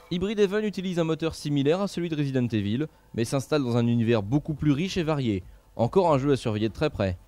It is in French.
Hybrid Heaven utilise un moteur similaire à celui de Resident Evil, mais s'installe dans un univers beaucoup plus riche et varié. Encore un jeu à surveiller de très près.